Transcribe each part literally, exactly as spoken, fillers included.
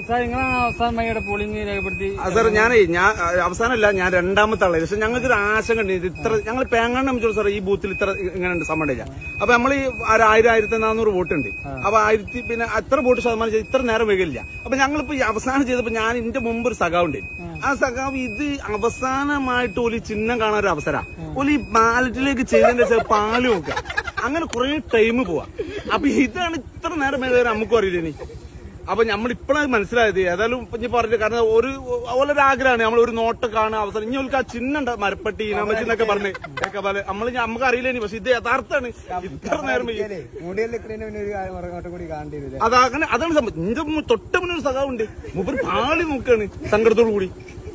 Sir ഞാനേ ഞാൻ അവസാനമല്ല ഞാൻ രണ്ടാമത്തെ ആളെ പക്ഷെ ഞങ്ങൾക്ക് ഒരു ആശങ്ക ഉണ്ട് ഇത്ര ഞങ്ങൾ പേങ്ങാണ്ട് നമ്മൾ സാർ ഈ ബൂത്തിൽ ഇത്ര ഇങ്ങനെ ഉണ്ട് സംബന്ധിച്ച അപ്പൊ നമ്മൾ ഈ ആയിരം ആയിരത്തി നാനൂറ് വോട്ട് ഉണ്ട് അപ്പൊ ആയിരത്തി പിന്നെ അത്ര വോട്ട് ശതമാനം ചെയ്ത് ഇത്ര നേരം വൈകില്ല അപ്പൊ ഞങ്ങളിപ്പോ ഈ അവസാനം ചെയ്തപ്പോ ഞാൻ എന്റെ മുമ്പ് ഒരു സഖാവ് ഉണ്ട് ആ സഖാവ് ഇത് അവസാനമായിട്ട് ഒരു ചിഹ്നം കാണാൻ ഒരു അവസരം ഒരു ഈ ബാലറ്റിലേക്ക് ചെയ്തതിന്റെ പാല് നോക്കുക അങ്ങനെ കുറെ ടൈം പോവാ അപ്പൊ ഇതാണ് ഇത്ര നേരം വൈകുന്നേരം നമുക്കും അറിയില്ല ഇനി അപ്പൊ നമ്മൾ ഇപ്പോഴാണ് മനസ്സിലായത് ഏതായാലും ഇനി പറഞ്ഞു കാരണം ഒരു ഒരു ആഗ്രഹമാണ് നമ്മൾ ഒരു നോട്ട് കാണാൻ അവസരം ഇനി അവർക്ക് ആ ചിഹ്നം ഉണ്ട് മരപ്പട്ടി ഇനാമച്ചി എന്നൊക്കെ പറഞ്ഞ് നമ്മൾ നമുക്ക് അറിയില്ല ഇനി പക്ഷെ ഇത് യഥാർത്ഥമാണ് ഇത്ര നേരം അതങ്ങനെ അതാണ് സംഭവം എന്റെ തൊട്ട് മുന്നേ ഒരു സഖാവുണ്ട് മൂപ്പര് പാളി നോക്കാണ് സങ്കടത്തോടു കൂടി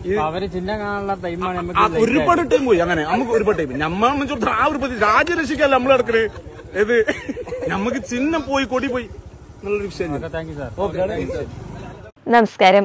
ഒരുപാട് ടൈം പോയി അങ്ങനെ നമുക്ക് ഒരുപാട് ടൈം നമ്മൾ ആ ഒരു രാജ്യരക്ഷിക്കല്ല നമ്മൾ നടക്കണേ ഏത് നമുക്ക് ചിഹ്നം പോയി കൊടി പോയി. നമസ്കാരം.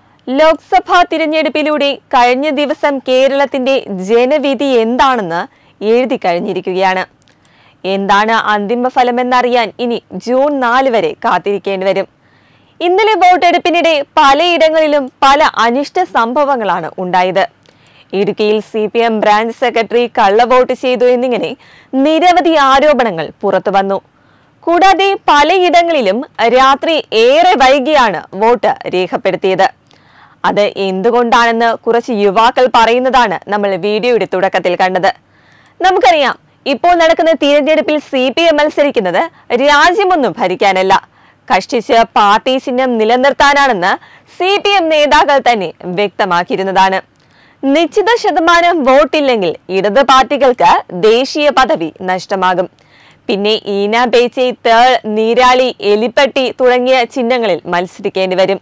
ലോക്സഭാ തിരഞ്ഞെടുപ്പിലൂടെ കഴിഞ്ഞ ദിവസം കേരളത്തിന്റെ ജനവിധി എന്താണെന്ന് എഴുതി കഴിഞ്ഞിരിക്കുകയാണ്. എന്താണ് അന്തിമ ഫലമെന്നറിയാൻ ഇനി ജൂൺ നാല് വരെ കാത്തിരിക്കേണ്ടി വരും. ഇന്നലെ വോട്ടെടുപ്പിനിടെ പലയിടങ്ങളിലും പല അനിഷ്ട സംഭവങ്ങളാണ് ഉണ്ടായത്. ഇടുക്കിയിൽ C P M branch secretary കള്ളവോട്ട് ചെയ്തു എന്നിങ്ങനെ നിരവധി ആരോപണങ്ങൾ പുറത്തുവന്നു. കൂടാതെ പലയിടങ്ങളിലും രാത്രി ഏറെ വൈകിയാണ് വോട്ട് രേഖപ്പെടുത്തിയത്. അത് എന്തുകൊണ്ടാണെന്ന് കുറച്ച് യുവാക്കൾ പറയുന്നതാണ് നമ്മൾ വീഡിയോയുടെ തുടക്കത്തിൽ കണ്ടത്. നമുക്കറിയാം, ഇപ്പോൾ നടക്കുന്ന തിരഞ്ഞെടുപ്പിൽ സി പി എം മത്സരിക്കുന്നത് രാജ്യമൊന്നും ഭരിക്കാനല്ല, കഷ്ടിച്ച് പാർട്ടി ചിഹ്നം നിലനിർത്താനാണെന്ന് സി പി എം നേതാക്കൾ തന്നെ വ്യക്തമാക്കിയിരുന്നതാണ്. നിശ്ചിത ശതമാനം വോട്ടില്ലെങ്കിൽ ഇടത് പാർട്ടികൾക്ക് ദേശീയ പദവി നഷ്ടമാകും. പിന്നെ ഈന ബേച്ചി, തേൾ, നീരാളി, എലിപ്പട്ടി തുടങ്ങിയ ചിഹ്നങ്ങളിൽ മത്സരിക്കേണ്ടി വരും.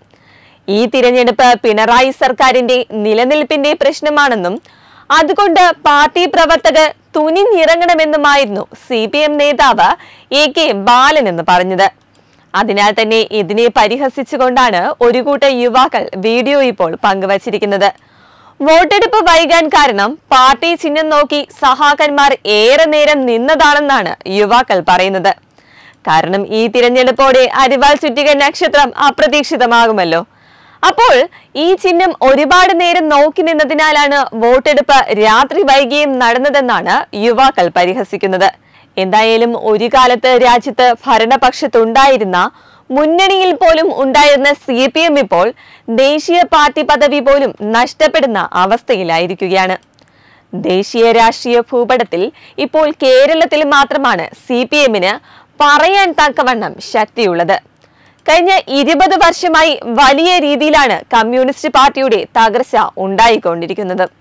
ഈ തിരഞ്ഞെടുപ്പ് പിണറായി സർക്കാരിന്റെ നിലനിൽപ്പിന്റെ പ്രശ്നമാണെന്നും അതുകൊണ്ട് പാർട്ടി പ്രവർത്തകർ തുനിഞ്ഞിറങ്ങണമെന്നുമായിരുന്നു സി പി എം നേതാവ് എ കെ ബാലൻ എന്ന് പറഞ്ഞത്. അതിനാൽ തന്നെ ഇതിനെ പരിഹസിച്ചുകൊണ്ടാണ് ഒരു കൂട്ടം യുവാക്കൾ വീഡിയോ ഇപ്പോൾ പങ്കുവച്ചിരിക്കുന്നത്. വോട്ടെടുപ്പ് വൈകാൻ കാരണം പാർട്ടി ചിഹ്നം നോക്കി സഹാക്കന്മാർ ഏറെ നേരം നിന്നതാണെന്നാണ് യുവാക്കൾ പറയുന്നത്. കാരണം ഈ തിരഞ്ഞെടുപ്പോടെ അരിവാൾ ചുറ്റിക നക്ഷത്രം അപ്രതീക്ഷിതമാകുമല്ലോ. അപ്പോൾ ഈ ചിഹ്നം ഒരുപാട് നേരം നോക്കി നിന്നതിനാലാണ് വോട്ടെടുപ്പ് രാത്രി വൈകിയും നടന്നതെന്നാണ് യുവാക്കൾ പരിഹസിക്കുന്നത്. എന്തായാലും ഒരു കാലത്ത് രാജ്യത്ത് ഭരണപക്ഷത്തുണ്ടായിരുന്ന മുന്നണിയിൽ പോലും ഉണ്ടായിരുന്ന സി പി എം ഇപ്പോൾ ദേശീയ പാർട്ടി പദവി പോലും നഷ്ടപ്പെടുന്ന അവസ്ഥയിലായിരിക്കുകയാണ്. ദേശീയ രാഷ്ട്രീയ ഭൂപടത്തിൽ ഇപ്പോൾ കേരളത്തിൽ മാത്രമാണ് സി പി എമ്മിന് പറയാൻ തക്കവണ്ണം ശക്തിയുള്ളത്. കഴിഞ്ഞ ഇരുപത് വർഷമായി വലിയ രീതിയിലാണ് കമ്മ്യൂണിസ്റ്റ് പാർട്ടിയുടെ തകർച്ച ഉണ്ടായിക്കൊണ്ടിരിക്കുന്നത്.